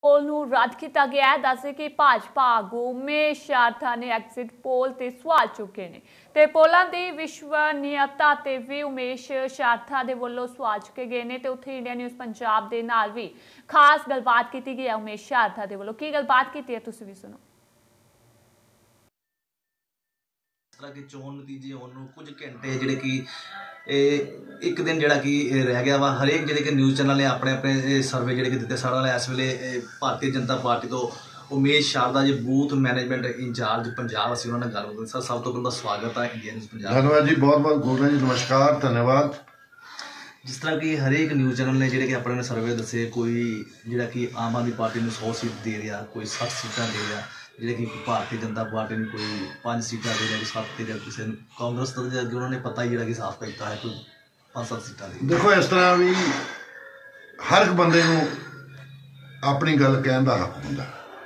पोल नूं रद्द किया गया है। दस कि भाजपा आगू उमेश शारदा ने एग्जिट पोल ते सवाल चुके ने ते पोलां दी विश्वसनीयता ते भी उमेश शारदा दे वल्लों सवाल चुके गए ने ते उत्थे इंडिया न्यूज़ पंजाब दे नाल भी खास गलबात की गई है। उमेश शारदा दे वल्लों की गलबात की है तुसीं भी सुनो। तरह के चोन नतीजे होने कुछ घंटे जिहड़े कि एक दिन जिहड़ा कि रह गया वा हरेक जिहड़े कि न्यूज़ चैनल ने अपने अपने सर्वे जिहड़े कि दिते। साढ़े इस वेले भारतीय जनता पार्टी तो Umesh Sharda ji booth management in-charge Punjab असीं उन्हां नाल गल करदे। सर सब तो पहले स्वागत है इंडिया न्यूज़ पंजाब। धन्यवाद जी, बहुत बहुत गोलना जी, नमस्कार, धन्यवाद। जिस तरह कि हरेक न्यूज़ चैनल ने जिहड़े कि अपने सर्वे दसे, कोई जिहड़ा कि आम आदमी पार्टी नूं 100 सीट दे रहा, कोई 60 सीटां दे रहा, जिहड़े कि भारतीय जनता पार्टी ने कोई 5 सीटां दे रहा, कोई 7 दे रहा, किसी कांग्रेस तो अगे उन्होंने पता ही जिहड़ा कि साफ किया है कोई 5-7 सीटां दे। देखो इस तरह भी हर एक बंदे नूं अपनी गल कहण दा हक हुंदा,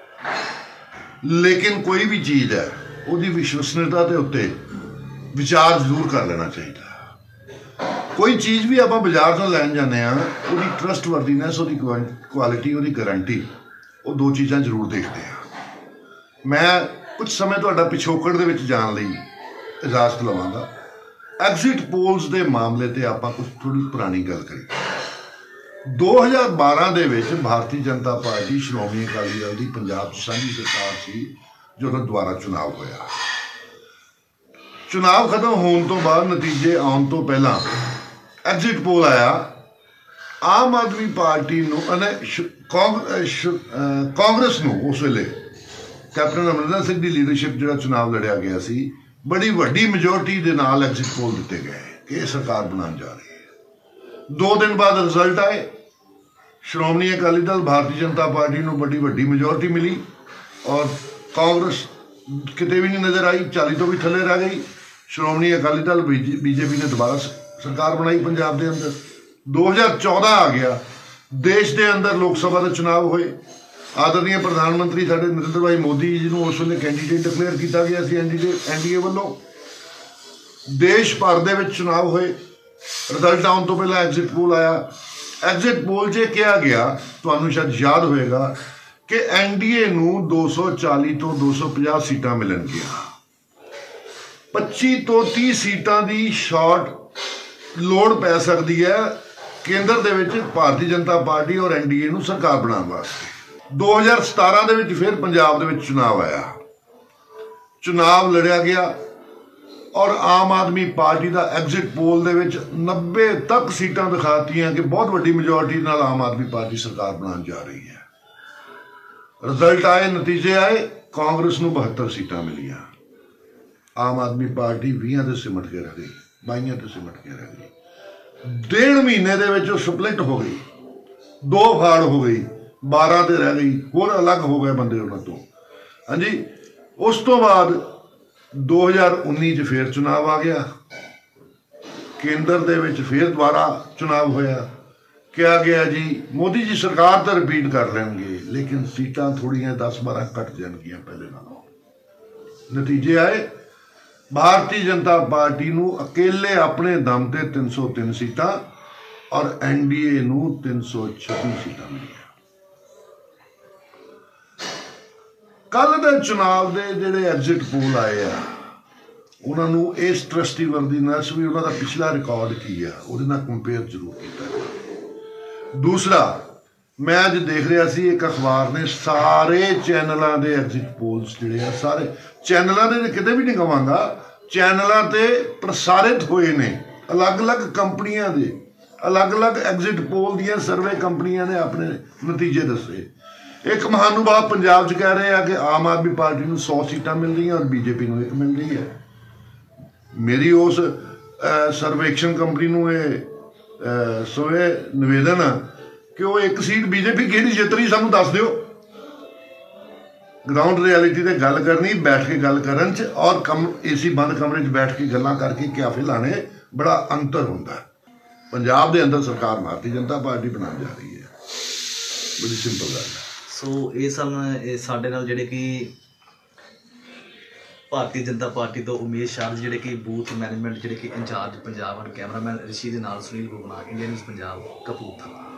लेकिन कोई भी चीज़ है उसकी विश्वसनीयता के उत्ते विचार जरूर कर लेना चाहिए। कोई चीज़ भी आप बाजार से लैन जाने उसकी ट्रस्टवर्दीनेस, उसकी क्वालिटी, उसकी गारंटी, वो दो चीज़ां जरूर देखते हैं। मैं कुछ समय तुहाडा पिछोकड़ दे विच जाण लई इजाजत लवांगा। एग्जिट पोल्स के मामले ते आपां कुछ थोड़ी पुरानी गल करिए। 2012 दे विच भारतीय जनता पार्टी श्रोमणी अकाली दल की पंजाब सांझी सरकार सी जो दोबारा चुनाव होया। चुनाव खत्म होने तो बाद नतीजे आने तो पहला एग्जिट पोल आया। आम आदमी पार्टी कांग्रेस नूं उस वेले कैप्टन अमरिंदर सिंह की लीडरशिप जो चुनाव लड़िया गया सी, बड़ी वड्डी मेजोरिटी के नाल एग्जिट पोल दिते गए कि यह सरकार बनाने जा रही है। 2 दिन बाद रिजल्ट आए, श्रोमणी अकाली दल भारतीय जनता पार्टी को बड़ी वड्डी मेजोरिटी मिली और कांग्रेस किते भी नहीं नजर आई, 40 तो भी थले रह गई। श्रोमणी अकाली दल बीजेपी ने दोबारा सरकार बनाई पंजाब के अंदर। 2014 आ गया, देश के अंदर लोक सभा के चुनाव हुए। आदरणीय प्रधानमंत्री साडे नरेंद्र भाई मोदी जी को उस वेले कैंडीडेट डिक्लेयर किया गया सी एनडीए वालों। देश भर दे विच चुनाव हुए, रिजल्ट आने तो पहला एग्जिट पोल आया। एग्जिट पोल च कहा गया, तुहानूं शायद याद होएगा कि एनडीए नूं 240 तो 250 सीटां मिलणगियां। 25 तो 30 सीटां की शॉर्ट लोड़ पै सकती है केंद्र दे विच भारतीय जनता पार्टी और एनडीए नूं सरकार बनाने वास्ते। 2017 दे विच फिर पंजाब दे विच चुनाव आया, चुनाव लड़िया गया और आम आदमी पार्टी का एग्जिट पोल दे विच 90 तक सीटां दिखातियां कि बहुत वड्डी मेजोरिटी नाल आम आदमी पार्टी सरकार बनाने जा रही है। रिजल्ट आए, नतीजे आए, कांग्रेस नूं 72 सीटां मिलियां, आम आदमी पार्टी 20 ते सिमट के रह गई, 22 ते सिमट के रह गई। 1.5 महीने दे विच स्प्लिट हो गई, 2 फाड़ हो गई, 12 ते रह गई, होर अलग हो गए बंदे उन्हां तो। हाँ जी, उस तो बाद 2019 च फिर चुनाव आ गया, केंद्र दे विच फिर दोबारा चुनाव होया। क्या गया जी, मोदी जी सरकार तो रिपीट कर लेंगे लेकिन सीटां थोड़ियां 10-12 घट जाएंगियां पहले नालों। नतीजे आए, भारतीय जनता पार्टी नूं अकेले अपने दम ते 303 सीटां और एनडीए नूं 326 सीटां मिलियां। कल दे चुनाव दे जिहड़े एग्जिट पोल आए आ उन्होंने इस ट्रस्टीवर्दीनेस भी उन्होंने पिछला रिकॉर्ड की है उहदे नाल कंपेयर जरूर किया। दूसरा, मैं अज देख रहा सी एक अखबार ने सारे चैनलों के एग्जिट पोल्स जिहड़े सारे चैनलों के किते भी नहीं कहांगा, चैनलों ते प्रसारित होए ने, अलग अलग कंपनियां दे अलग अलग एग्जिट पोल दियां सर्वे कंपनियां ने अपने नतीजे दसे। एक महानुभाव पंजाब च कह रहे हैं कि आम आदमी पार्टी को 100 सीटां मिल रही हैं और बीजेपी को 1 मिल रही है। मेरी उस सर्वेक्षण कंपनी को सोए निवेदन कि वो 1 सीट बीजेपी किहड़ी जित रही सानूं दस दिओ। ग्राउंड रियलिटी ते गल करनी, बैठ के गल करन च और एसी बंद कमरे च बैठ के गल्लां करके क्याफे लाने बड़ा अंतर हुंदा है। पंजाब दे अंदर सरकार भारतीय जनता पार्टी बनाने जा रही है, बड़ी सिंपल गल है। सो ये सन साडे नाल जिहड़े कि भारतीय जनता पार्टी तो उमेश शारदा जिहड़े कि बूथ मैनेजमेंट जिहड़े कि इंचार्ज पंजाब, कैमरामैन ऋषि दे नाल सुनील गोगना, इंडिया न्यूज़ पंजाब, कपूरथला।